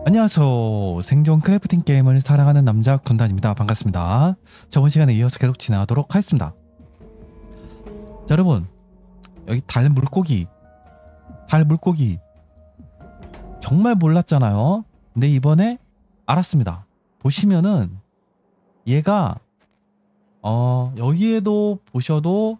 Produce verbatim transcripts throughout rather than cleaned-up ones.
안녕하세요. 생존 크래프팅 게임을 사랑하는 남자 군단입니다. 반갑습니다. 저번 시간에 이어서 계속 진행하도록 하겠습니다. 자, 여러분, 여기 달 물고기, 달 물고기 정말 몰랐잖아요. 근데 이번에 알았습니다. 보시면은 얘가 어 여기에도 보셔도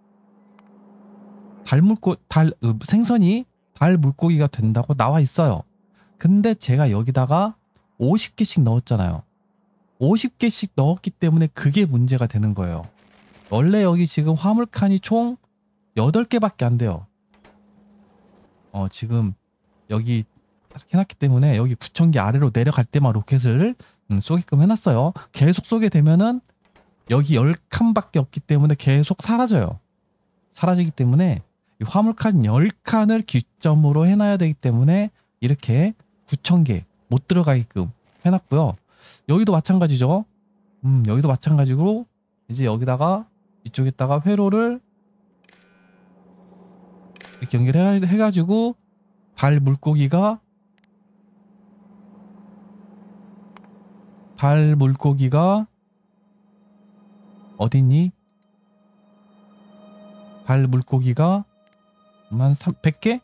달 물고 달 으, 생선이 달 물고기가 된다고 나와 있어요. 근데 제가 여기다가 오십 개씩 넣었잖아요. 오십 개씩 넣었기 때문에 그게 문제가 되는 거예요. 원래 여기 지금 화물칸이 총 여덟 개밖에 안 돼요. 어, 지금 여기 딱 해놨기 때문에 여기 구천 개 아래로 내려갈 때만 로켓을 음, 쏘게끔 해놨어요. 계속 쏘게 되면은 여기 열 칸밖에 없기 때문에 계속 사라져요. 사라지기 때문에 이 화물칸 열 칸을 기점으로 해놔야 되기 때문에 이렇게 구천 개 못 들어가게끔 해놨고요. 여기도 마찬가지죠. 음, 여기도 마찬가지로 이제 여기다가 이쪽에다가 회로를 이렇게 연결해가지고 달 물고기가 달 물고기가 어딨니? 달 물고기가 한 백 개?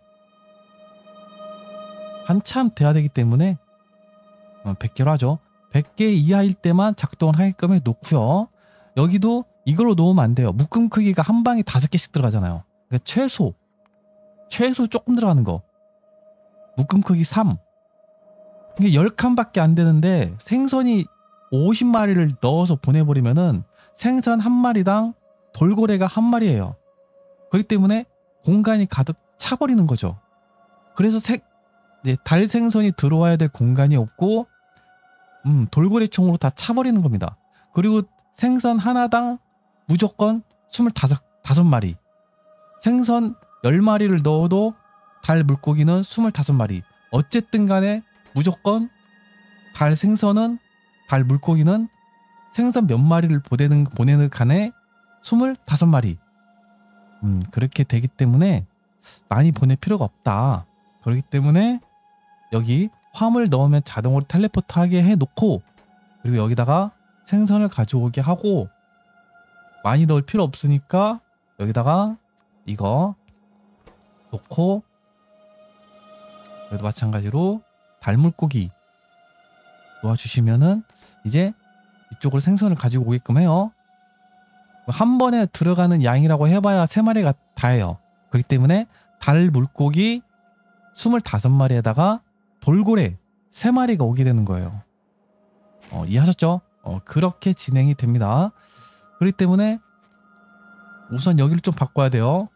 한참 돼야 되기 때문에 백 개로 하죠. 백 개 이하일 때만 작동을 하게끔 해 놓고요. 여기도 이걸로 놓으면 안 돼요. 묶음 크기가 한 방에 다섯 개씩 들어가잖아요. 그러니까 최소 최소 조금 들어가는 거. 묶음 크기 삼. 이게 열 칸밖에 안 되는데 생선이 오십 마리를 넣어서 보내버리면은 생선 한 마리당 돌고래가 한 마리예요. 그렇기 때문에 공간이 가득 차버리는 거죠. 그래서 색, 이제 달 생선이 들어와야 될 공간이 없고 음, 돌고래 총으로 다 차버리는 겁니다. 그리고 생선 하나당 무조건 스물다섯 마리. 생선 열 마리를 넣어도 달 물고기는 스물다섯 마리. 어쨌든 간에 무조건 달 생선은, 달 물고기는 생선 몇 마리를 보내는, 보내는 간에 스물다섯 마리. 음, 그렇게 되기 때문에 많이 보낼 필요가 없다. 그렇기 때문에 여기 화물 넣으면 자동으로 텔레포트 하게 해놓고, 그리고 여기다가 생선을 가져오게 하고, 많이 넣을 필요 없으니까 여기다가 이거 놓고, 여기도 마찬가지로 달물고기 놓아주시면은 이제 이쪽으로 생선을 가지고 오게끔 해요. 한 번에 들어가는 양이라고 해봐야 세 마리가 다예요. 그렇기 때문에 달 물고기 스물다섯 마리에다가 돌고래 세 마리가 오게 되는 거예요. 어, 이해하셨죠? 어, 그렇게 진행이 됩니다. 그렇기 때문에 우선 여기를 좀 바꿔야 돼요.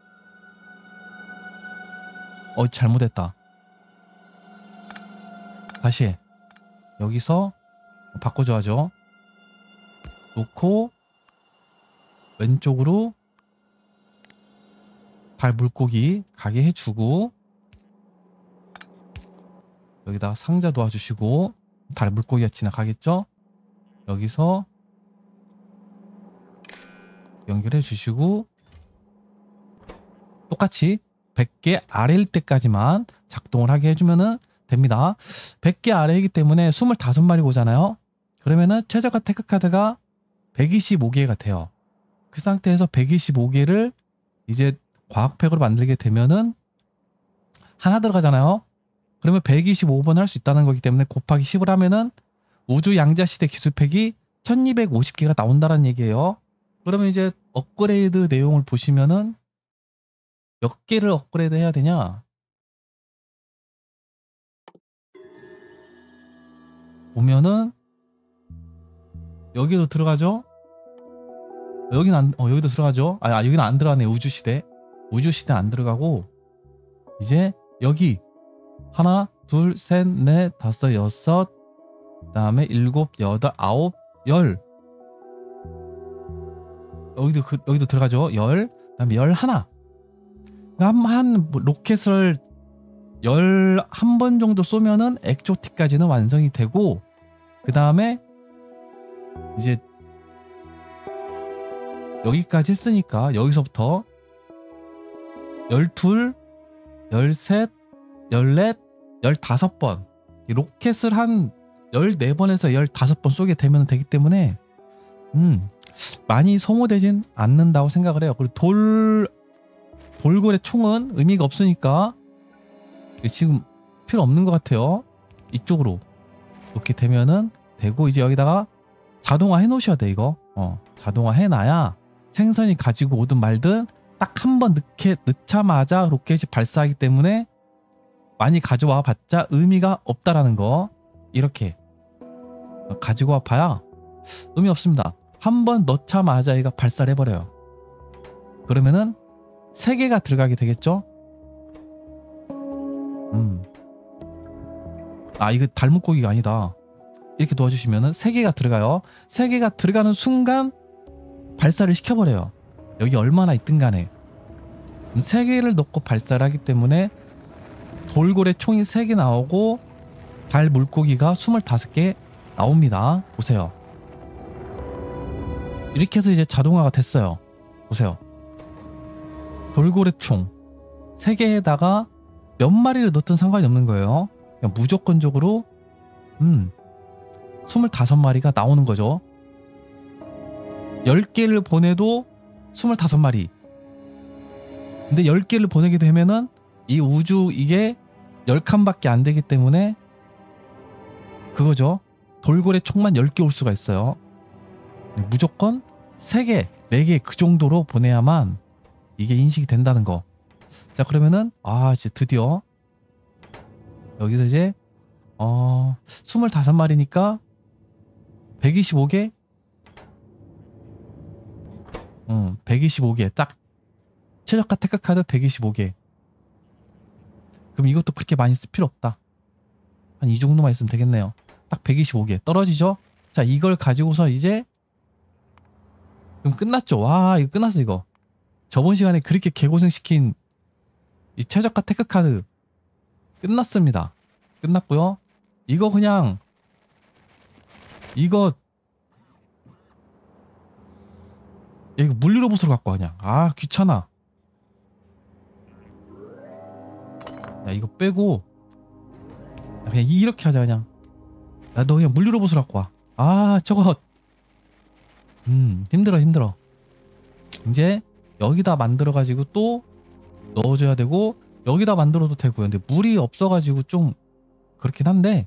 어, 잘못했다. 다시 여기서 바꿔줘야죠. 놓고 왼쪽으로 달 물고기 가게 해주고, 여기다가 상자 놓아주시고, 달 물고기가 지나가겠죠? 여기서 연결해 주시고, 똑같이 백 개 아래일 때까지만 작동을 하게 해주면은 됩니다. 백 개 아래이기 때문에 스물다섯 마리 오잖아요. 그러면은 최저가 테크카드가 백이십오 개가 돼요. 그 상태에서 백이십오 개를 이제 과학팩으로 만들게 되면은 하나 들어가잖아요. 그러면 백이십오 번 할 수 있다는 거기 때문에 곱하기 십을 하면은 우주 양자시대 기술팩이 천이백오십 개가 나온다는 얘기예요. 그러면 이제 업그레이드 내용을 보시면은 몇 개를 업그레이드 해야 되냐? 보면은 여기도 들어가죠? 여기는 안, 어, 여기도 들어가죠? 아, 아 여기는 안 들어가네. 우주시대. 우주시대 안 들어가고, 이제 여기 하나, 둘, 셋, 넷, 다섯, 여섯, 그 다음에 일곱, 여덟, 아홉, 열. 여기도, 그, 여기도 들어가죠? 열. 그 다음에 열 하나. 한, 한 로켓을 열한 번 정도 쏘면은 엑조틱까지는 완성이 되고, 그 다음에 이제 여기까지 했으니까 여기서부터 열둘, 열셋, 열넷, 열다섯 번 이 로켓을 한 열네 번에서 열다섯 번 쏘게 되면 되기 때문에 음 많이 소모되진 않는다고 생각을 해요. 그리고 돌 돌고래 총은 의미가 없으니까 지금 필요 없는 것 같아요. 이쪽으로 이렇게 되면은 되고, 이제 여기다가 자동화 해 놓으셔야 돼. 이거 어 자동화 해놔야 생선이 가지고 오든 말든 딱 한 번 넣게 넣자마자 로켓이 발사하기 때문에 많이 가져와 봤자 의미가 없다라는 거. 이렇게 가지고 와 봐야 의미 없습니다. 한 번 넣자마자 얘가 발사를 해버려요. 그러면은 세 개가 들어가게 되겠죠. 음. 아, 이거 달묵고기가 아니다. 이렇게 도와주시면은 세 개가 들어가요. 세 개가 들어가는 순간 발사를 시켜버려요. 여기 얼마나 있든 간에. 세 개를 넣고 발사를 하기 때문에 돌고래 총이 세 개 나오고 달 물고기가 스물다섯 개 나옵니다. 보세요. 이렇게 해서 이제 자동화가 됐어요. 보세요. 돌고래 총 세 개에다가 몇 마리를 넣든 상관이 없는 거예요. 그냥 무조건적으로 음 스물다섯 마리가 나오는 거죠. 열 개를 보내도 스물다섯 마리. 근데 열 개를 보내게 되면은 이 우주 이게 열 칸밖에 안 되기 때문에 그거죠. 돌고래 총만 열 개 올 수가 있어요. 무조건 세 개, 네 개 그 정도로 보내야만 이게 인식이 된다는 거. 자, 그러면은 아 이제 드디어 여기서 이제 어 스물다섯 마리니까 백이십오 개? 음, 백이십오 개. 딱 최저가 테크카드 백이십오 개. 그럼 이것도 그렇게 많이 쓸 필요 없다. 한 이 정도만 있으면 되겠네요. 딱 백이십오 개 떨어지죠? 자, 이걸 가지고서 이제 그럼 끝났죠. 와, 이거 끝났어. 이거 저번 시간에 그렇게 개고생시킨 이 최저가 테크카드 끝났습니다. 끝났고요. 이거 그냥 이거 야, 이거 물리로봇으로 갖고 와. 그냥 아 귀찮아. 야, 이거 빼고 야, 그냥 이렇게 하자. 그냥 야, 너 그냥 물리로봇으로 갖고 와. 아 저거 음 힘들어 힘들어. 이제 여기다 만들어 가지고 또 넣어줘야 되고 여기다 만들어도 되고요. 근데 물이 없어가지고 좀 그렇긴 한데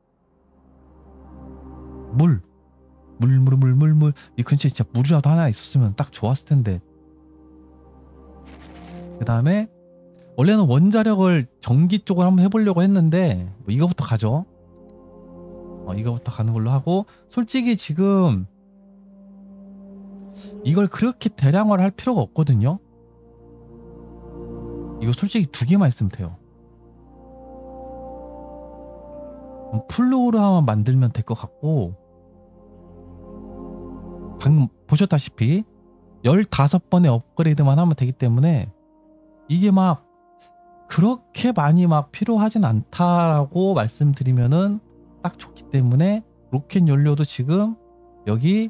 물 물 물 물 물 물 이 근처에 진짜 물이라도 하나 있었으면 딱 좋았을 텐데. 그 다음에 원래는 원자력을 전기 쪽을 한번 해보려고 했는데 뭐 이거부터 가죠. 어, 이거부터 가는 걸로 하고, 솔직히 지금 이걸 그렇게 대량화를 할 필요가 없거든요. 이거 솔직히 두 개만 있으면 돼요. 플로우라만 만들면 될 것 같고, 방금 보셨다시피 열다섯 번의 업그레이드만 하면 되기 때문에 이게 막 그렇게 많이 막 필요하진 않다라고 말씀드리면은 딱 좋기 때문에 로켓 연료도 지금 여기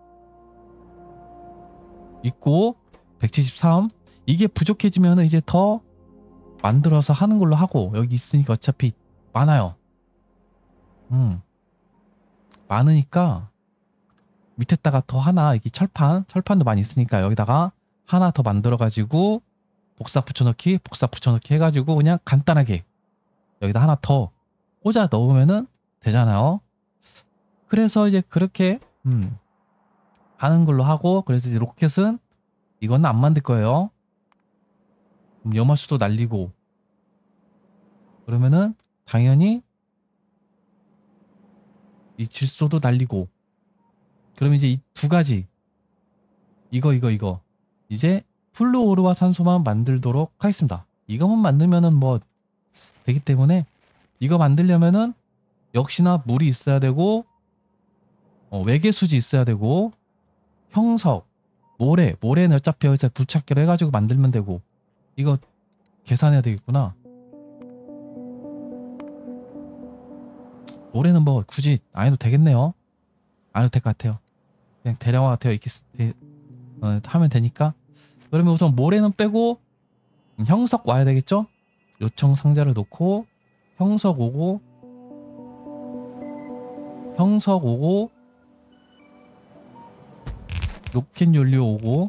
있고 백칠십삼, 이게 부족해지면 이제 더 만들어서 하는 걸로 하고, 여기 있으니까 어차피 많아요. 음 많으니까 밑에다가 더 하나, 여기 철판 철판도 많이 있으니까 여기다가 하나 더 만들어 가지고 복사 붙여넣기 복사 붙여넣기 해가지고 그냥 간단하게 여기다 하나 더 꽂아 넣으면은 되잖아요. 그래서 이제 그렇게 음 하는 걸로 하고, 그래서 이제 로켓은 이거는 안 만들 거예요. 그럼 염화수도 날리고, 그러면은 당연히 이 질소도 날리고, 그럼 이제 이 두 가지 이거 이거 이거 이제 플루오르와 산소만 만들도록 하겠습니다. 이거만 만들면은 뭐 되기 때문에, 이거 만들려면은 역시나 물이 있어야 되고 어, 외계수지 있어야 되고 형석, 모래, 모래는 어차피 여기서 부착기로 해가지고 만들면 되고, 이거 계산해야 되겠구나. 모래는 뭐 굳이 안 해도 되겠네요. 안 해도 될 것 같아요. 그냥 대량화가 되어 있겠, 되, 어, 하면 되니까. 그러면 우선 모래는 빼고 형석 와야 되겠죠? 요청 상자를 놓고 형석 오고, 형석 오고 로켓 연료 오고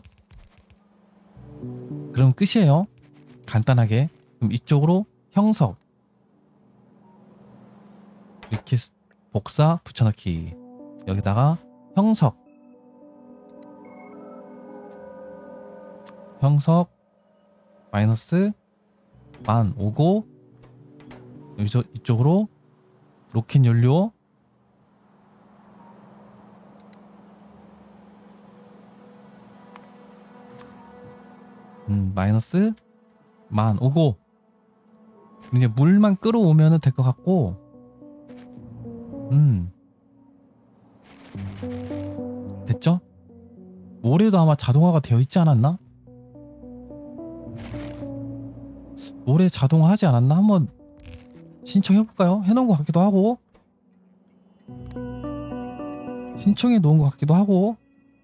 그럼 끝이에요. 간단하게. 그럼 이쪽으로 형석 이렇게 복사 붙여넣기 여기다가 형석 형석 마이너스 만 오고 여기서 이쪽으로 로켓 연료 음, 마이너스 만 오고 이제 물만 끌어오면 될 것 같고 음 됐죠? 모래도 아마 자동화가 되어 있지 않았나? 모래 자동화 하지 않았나? 한번 신청해볼까요? 해놓은 것 같기도 하고 신청해 놓은 것 같기도 하고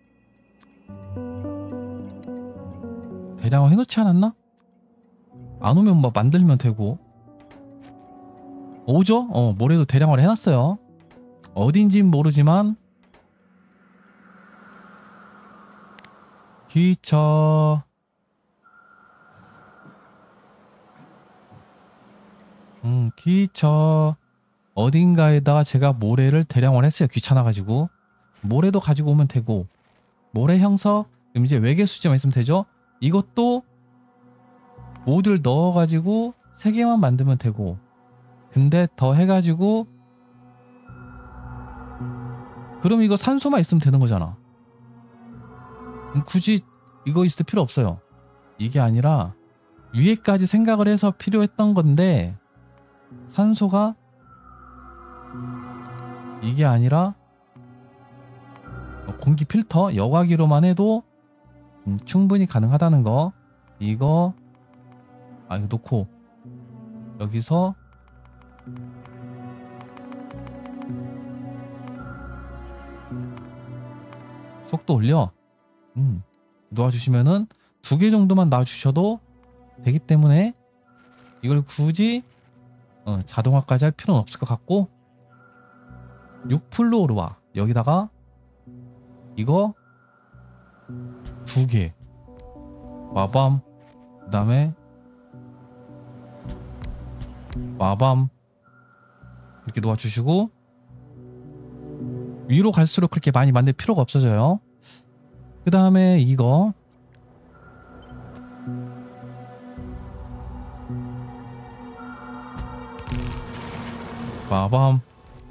대량화 해놓지 않았나? 안 오면 뭐 만들면 되고 오죠? 어 모래도 대량화를 해놨어요. 어딘진 모르지만 귀차 음 귀차 어딘가에다가 제가 모래를 대량화를 했어요. 귀찮아가지고 모래도 가지고 오면 되고 모래 형석 그럼 이제 외계 수지만 있으면 되죠. 이것도 모듈 넣어가지고 세 개만 만들면 되고 근데 더 해가지고 그럼 이거 산소만 있으면 되는 거잖아. 굳이 이거 있을 필요 없어요. 이게 아니라 위에까지 생각을 해서 필요했던 건데 산소가 이게 아니라 공기 필터 여과기로만 해도 음, 충분히 가능하다는 거. 이거 아 이거 놓고 여기서 속도 올려 음, 놓아주시면은 두 개 정도만 놔주셔도 되기 때문에 이걸 굳이 어, 자동화까지 할 필요는 없을 것 같고 육 플로르와 여기다가 이거 두 개 마밤 그 다음에 마밤 이렇게 놓아주시고 위로 갈수록 그렇게 많이 만들 필요가 없어져요. 그 다음에 이거 마밤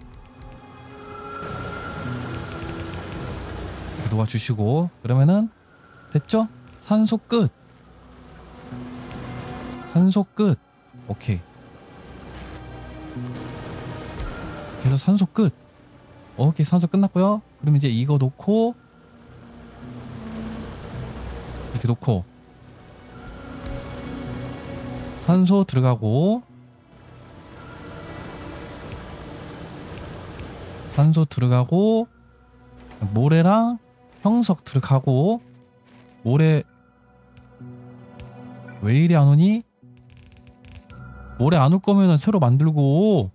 이렇게 놓아주시고 그러면은 됐죠? 산소 끝 산소 끝 오케이 그래서 산소 끝 오케이 산소 끝났고요. 그럼 이제 이거 놓고 이렇게 놓고 산소 들어가고 산소 들어가고 모래랑 형석 들어가고 모래 왜 이리 안 오니? 모래 안 올 거면은 새로 만들고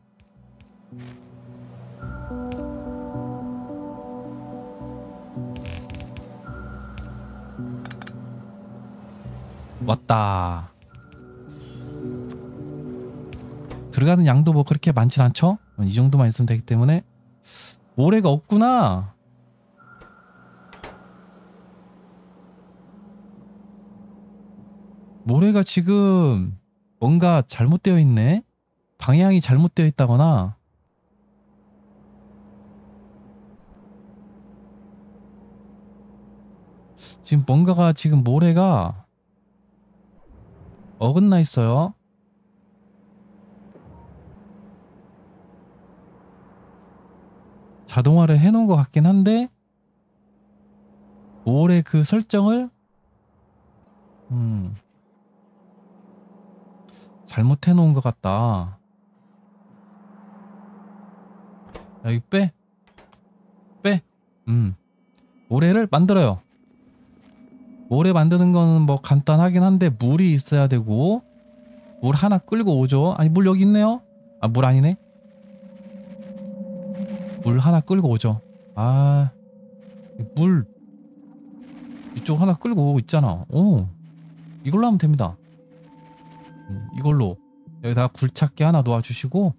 왔다. 들어가는 양도 뭐 그렇게 많진 않죠? 이 정도만 있으면 되기 때문에 모래가 없구나. 모래가 지금 뭔가 잘못되어 있네. 방향이 잘못되어 있다거나 지금 뭔가가 지금 모래가 어긋나 있어요. 자동화를 해놓은 것 같긴 한데 모래 그 설정을 음 잘못 해놓은 것 같다. 여기 빼 빼. 음 모래를 만들어요. 모래 만드는 거는 뭐 간단하긴 한데 물이 있어야 되고 물 하나 끌고 오죠. 아니 물 여기 있네요. 아 물 아니네. 물 하나 끌고 오죠. 아, 물 이쪽 하나 끌고 오고 있잖아. 오, 이걸로 하면 됩니다. 음, 이걸로 여기다가 굴착기 하나 놓아주시고,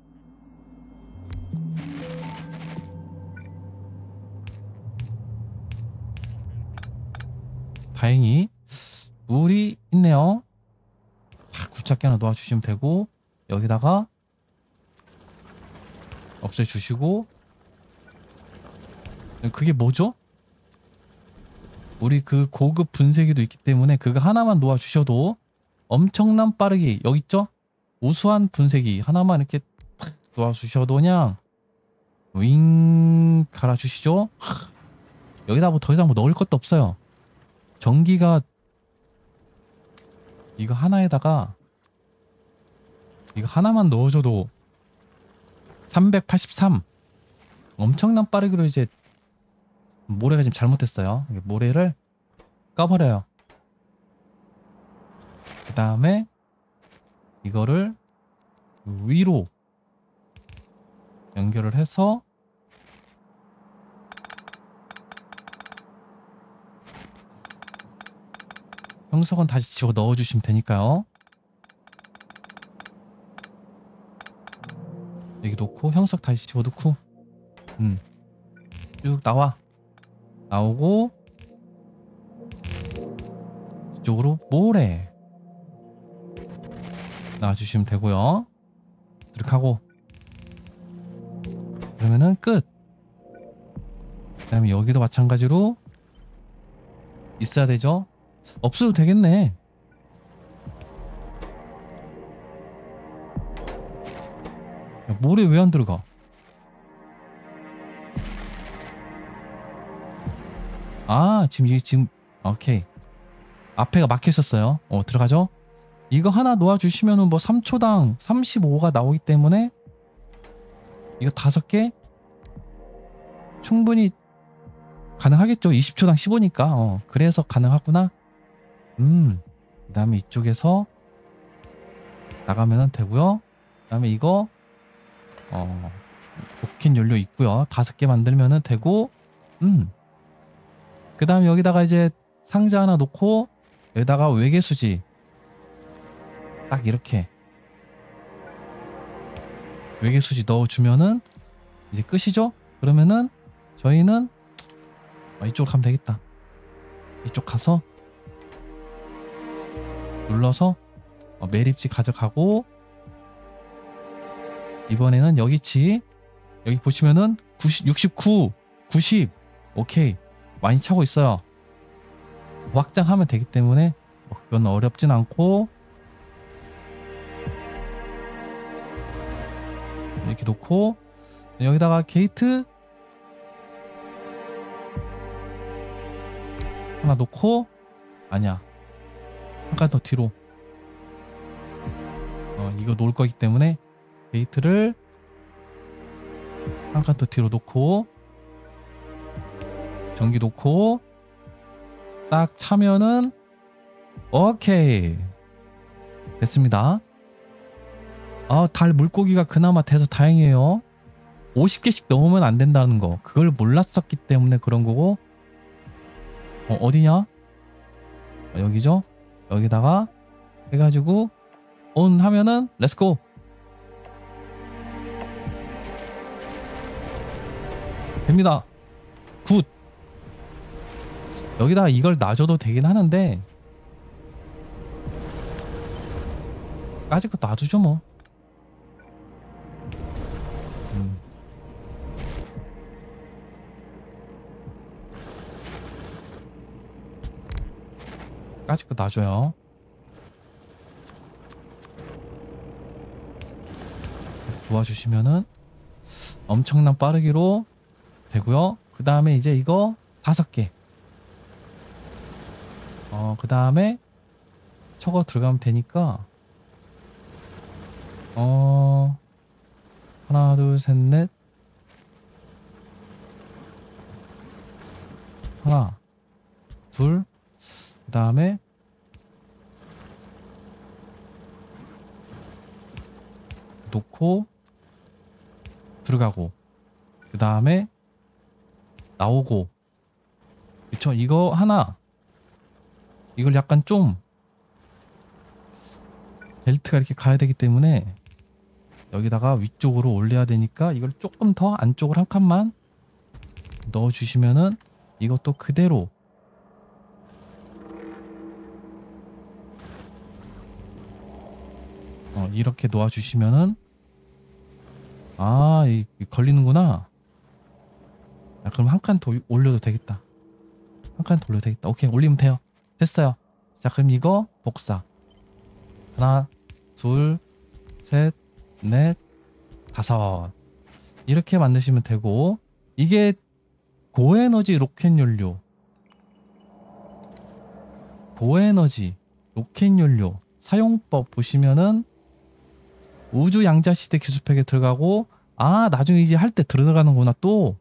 다행히 물이 있네요. 다 굴착기 하나 놓아주시면 되고, 여기다가 없애주시고. 그게 뭐죠? 우리 그 고급 분쇄기도 있기 때문에 그거 하나만 놓아주셔도 엄청난 빠르게, 여기 있죠? 우수한 분쇄기 하나만 이렇게 탁 놓아주셔도 그냥 윙 갈아주시죠. 여기다 뭐 더 이상 뭐 넣을 것도 없어요. 전기가 이거 하나에다가 이거 하나만 넣어줘도 삼백팔십삼, 엄청난 빠르기로 이제, 모래가 지금 잘못됐어요. 모래를 까버려요. 그 다음에 이거를 위로 연결을 해서 형석은 다시 집어 넣어주시면 되니까요. 여기 놓고 형석 다시 집어 넣고, 음, 쭉 나와. 나오고 이쪽으로 모래 놔주시면 되고요. 이렇게 하고 그러면은 끝. 그 다음에 여기도 마찬가지로 있어야 되죠. 없어도 되겠네. 야, 모래 왜 안 들어가? 아, 지금 이게 지금 오케이. 앞에가 막혀 있었어요. 어, 들어가죠? 이거 하나 놓아주시면은 뭐 삼 초당 삼십오가 나오기 때문에 이거 다섯 개 충분히 가능하겠죠. 이십 초당 십오니까. 어, 그래서 가능하구나. 음, 그 다음에 이쪽에서 나가면 되고요. 그 다음에 이거 어, 복힌 연료 있고요. 다섯 개 만들면 되고, 음, 그 다음에 여기다가 이제 상자 하나 놓고 여기다가 외계수지 딱 이렇게 외계수지 넣어주면은 이제 끝이죠. 그러면은 저희는 어, 이쪽으로 가면 되겠다. 이쪽 가서 눌러서 어, 매립지 가져가고, 이번에는 여기치 여기 보시면은 구십, 육십구, 구십, 오케이, 많이 차고 있어요. 확장하면 되기 때문에 뭐 그건 어렵진 않고, 이렇게 놓고 여기다가 게이트 하나 놓고, 아니야, 한 칸 더 뒤로, 어, 이거 놓을 거기 때문에 게이트를 한 칸 더 뒤로 놓고 전기 놓고 딱 차면은 오케이, 됐습니다. 아, 달 물고기가 그나마 돼서 다행이에요. 오십 개씩 넘으면 안 된다는 거, 그걸 몰랐었기 때문에 그런 거고. 어, 어디냐? 어, 여기죠? 여기다가 해가지고 온 하면은 렛츠고. 됩니다. 굿. 여기다가 이걸 놔줘도 되긴 하는데 까짓 거 놔두죠 뭐. 음. 까짓 거 놔줘요. 도와주시면은 엄청난 빠르기로 되고요. 그 다음에 이제 이거 다섯 개. 어, 그 다음에 저거 들어가면 되니까, 어, 하나, 둘, 셋, 넷. 하나, 둘, 그 다음에 놓고 들어가고, 그 다음에 나오고. 그쵸? 이거 하나. 이걸 약간 좀 벨트가 이렇게 가야 되기 때문에 여기다가 위쪽으로 올려야 되니까 이걸 조금 더 안쪽으로 한 칸만 넣어주시면은 이것도 그대로 어, 이렇게 놓아주시면은 아, 이, 이 걸리는구나. 아, 그럼 한 칸 더 올려도 되겠다. 한 칸 더 올려도 되겠다. 오케이, 올리면 돼요. 됐어요. 자, 그럼 이거 복사. 하나, 둘, 셋, 넷, 다섯. 이렇게 만드시면 되고, 이게 고에너지 로켓 연료. 고에너지 로켓 연료 사용법 보시면은 우주 양자 시대 기술팩에 들어가고, 아, 나중에 이제 할 때 들어가는구나 또.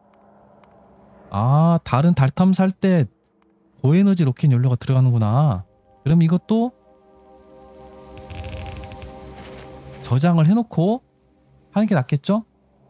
아, 다른 달 탐사할 때 고에너지 로켓 연료가 들어가는구나. 그럼 이것도 저장을 해놓고 하는 게 낫겠죠?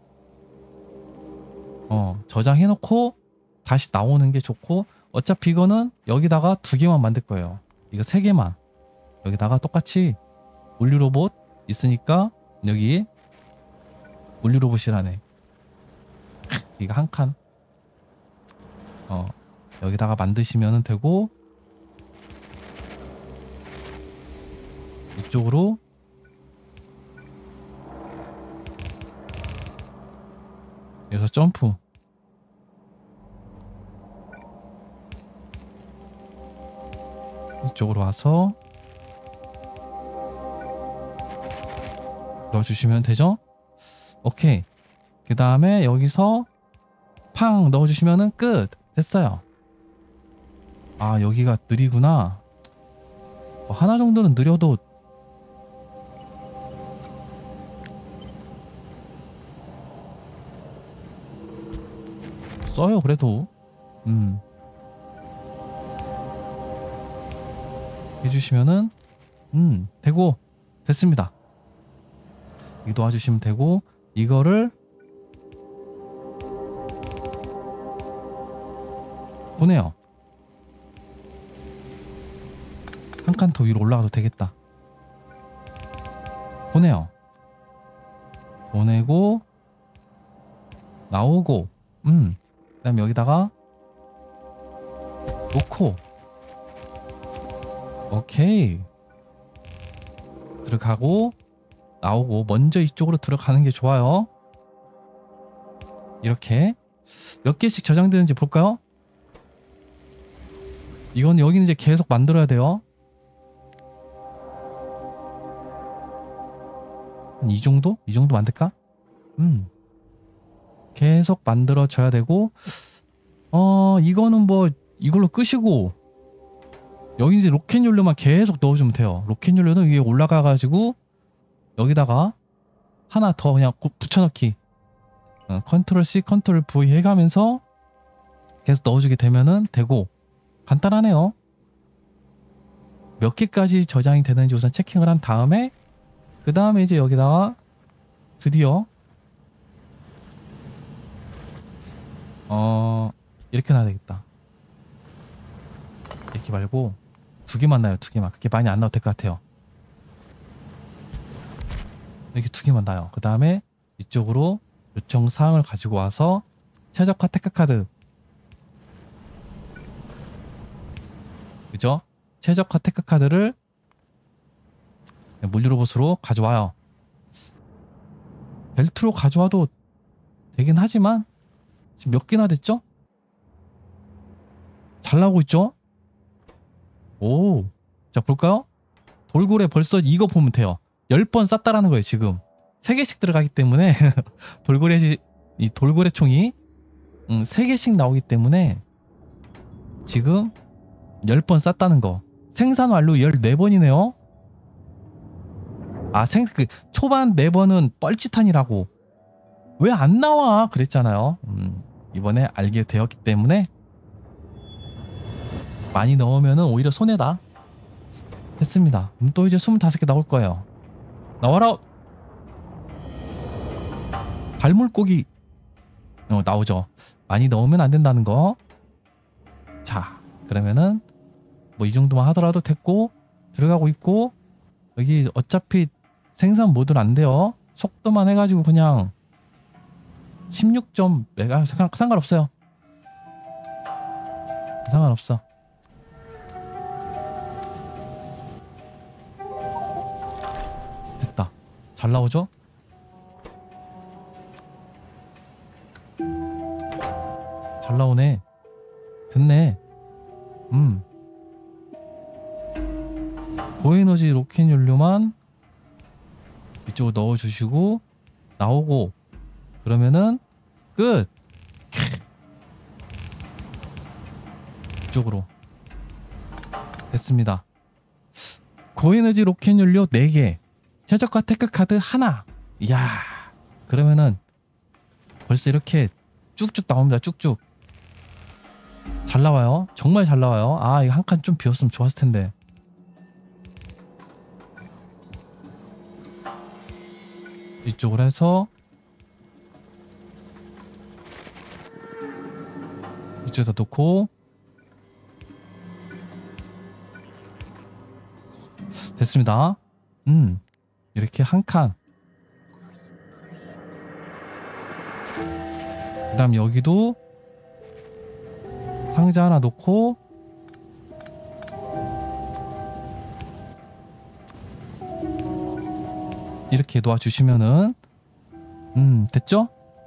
어, 저장해놓고 다시 나오는 게 좋고, 어차피 이거는 여기다가 두 개만 만들 거예요. 이거 세 개만. 여기다가 똑같이 물류 로봇 있으니까 여기 물류 로봇이라네. 이거 한 칸. 어, 여기다가 만드시면 되고, 이쪽으로 여기서 점프. 이쪽으로 와서 넣어주시면 되죠? 오케이. 그 다음에 여기서 팡 넣어주시면은 끝. 됐어요. 아, 여기가 느리구나. 어, 하나 정도는 느려도 써요. 그래도 음 해주시면은 음 되고 됐습니다. 여기 도와주시면 되고, 이거를 보내요. 한 칸 더 위로 올라가도 되겠다. 보내요. 보내고 나오고, 음 그 다음에 여기다가 놓고, 오케이. 들어가고 나오고, 먼저 이쪽으로 들어가는 게 좋아요. 이렇게 몇 개씩 저장되는지 볼까요? 이건 여기는 이제 계속 만들어야 돼요. 한 이 정도? 이 정도 만들까? 음 계속 만들어져야 되고, 어 이거는 뭐 이걸로 끄시고, 여기 이제 로켓 연료만 계속 넣어주면 돼요. 로켓 연료는 위에 올라가가지고 여기다가 하나 더 그냥 붙여넣기. 어, 컨트롤 C, 컨트롤 V 해가면서 계속 넣어주게 되면은 되고, 간단하네요. 몇 개까지 저장이 되는지 우선 체킹을 한 다음에, 그 다음에 이제 여기다가 드디어 어 이렇게 놔야 되겠다. 이렇게 말고 두 개만 놔요. 두 개만. 그렇게 많이 안 나와도 될 것 같아요. 이렇게 두 개만 놔요. 그 다음에 이쪽으로 요청 사항을 가지고 와서 최적화 테크카드, 그죠? 최적화 테크카드를 물류 로봇으로 가져와요. 벨트로 가져와도 되긴 하지만 지금 몇 개나 됐죠? 잘 나오고 있죠? 오, 자 볼까요? 돌고래 벌써 이거 보면 돼요. 열 번 쐈다라는 거예요. 지금 세 개씩 들어가기 때문에 돌고래 이 돌고래 총이 음, 세 개씩 나오기 때문에 지금 열 번 쐈다는 거. 생산 완료 열네 번이네요. 아, 생, 그 초반 네 번은 뻘짓한이라고 왜 안 나와 그랬잖아요. 음, 이번에 알게 되었기 때문에 많이 넣으면은 오히려 손해다. 됐습니다. 그럼 또 이제 스물다섯 개 나올 거예요. 나와라. 발물고기. 어, 나오죠. 많이 넣으면 안 된다는 거. 자, 그러면은 뭐 이 정도만 하더라도 됐고, 들어가고 있고, 여기 어차피 생산 모드는 안 돼요. 속도만 해가지고 그냥 십육 점 메가 상관, 상관없어요. 상관없어. 됐다. 잘 나오죠? 잘 나오네. 됐네. 음. 고에너지 로켓 연료만 이쪽으로 넣어주시고 나오고 그러면은 끝. 이쪽으로 됐습니다. 고에너지 로켓 연료 네 개, 최저가 테크카드 하나. 이야, 그러면은 벌써 이렇게 쭉쭉 나옵니다. 쭉쭉 잘 나와요. 정말 잘 나와요. 아, 이거 한 칸 좀 비웠으면 좋았을 텐데. 이쪽으로 해서 이쪽에다 놓고 됐습니다. 음, 이렇게 한 칸. 그 다음 여기도 상자 하나 놓고 이렇게 놓아주시면은 음, 됐죠?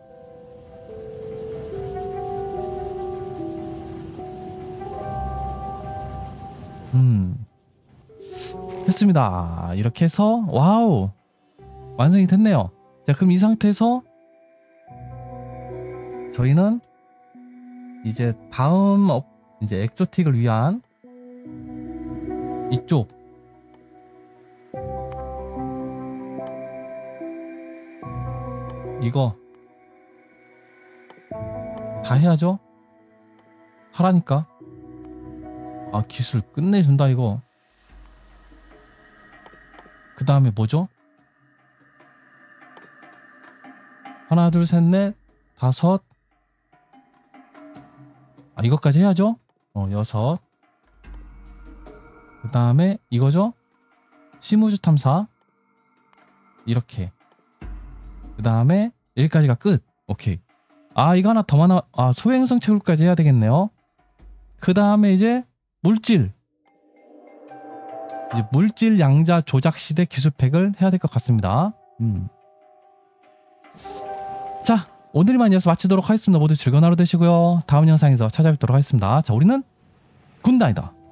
음, 됐습니다. 이렇게 해서 와우, 완성이 됐네요. 자, 그럼 이 상태에서 저희는 이제 다음 업, 이제 엑조틱을 위한 이쪽 이거 다 해야죠. 하라니까. 아, 기술 끝내준다 이거. 그 다음에 뭐죠? 하나 둘 셋 넷 다섯. 아, 이것까지 해야죠. 어, 여섯. 그 다음에 이거죠. 시무주 탐사. 이렇게. 그 다음에 여기까지가 끝. 오케이. 아, 이거 하나 더 많아. 아, 소행성 채굴까지 해야 되겠네요. 그 다음에 이제 물질. 이제 물질 양자 조작 시대 기술팩을 해야 될 것 같습니다. 음. 자, 오늘만 이어서 마치도록 하겠습니다. 모두 즐거운 하루 되시고요. 다음 영상에서 찾아뵙도록 하겠습니다. 자, 우리는 군단이다.